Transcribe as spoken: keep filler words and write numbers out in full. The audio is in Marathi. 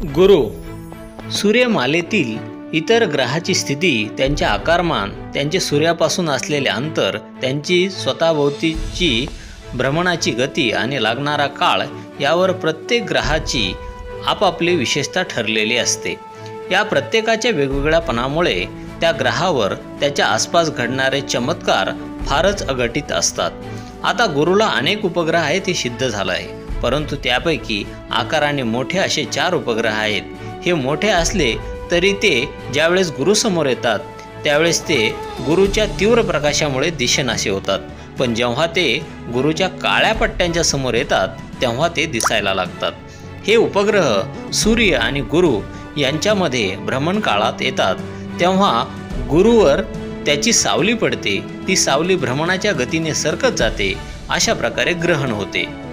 गुरु सूर्यमालेतील इतर ग्रहाची स्थिती, त्यांचे आकारमान, त्यांचे सूर्यापासून असलेले अंतर, त्यांची स्वतःभोवतीची भ्रमणाची गती आणि लागणारा काळ यावर प्रत्येक ग्रहाची आपापली विशेषता ठरलेली असते. या प्रत्येकाच्या वेगवेगळ्यापणामुळे त्या ग्रहावर त्याच्या आसपास घडणारे चमत्कार फारच अघटित असतात. आता गुरुला अनेक उपग्रह आहेत हे सिद्ध झालं आहे, परंतु त्यापैकी आकाराने मोठे असे चार उपग्रह आहेत. हे मोठे असले तरी ते ज्यावेळेस गुरुसमोर येतात त्यावेळेस ते गुरुच्या तीव्र प्रकाशामुळे दिसेनासे होतात, पण जेव्हा ते गुरुच्या काळ्या पट्ट्यांच्या समोर येतात तेव्हा ते दिसायला लागतात. हे उपग्रह सूर्य आणि गुरु यांच्यामध्ये भ्रमणकाळात येतात तेव्हा गुरुवर त्याची सावली पडते. ती सावली भ्रमणाच्या गतीने सरकत जाते. अशा प्रकारे ग्रहण होते.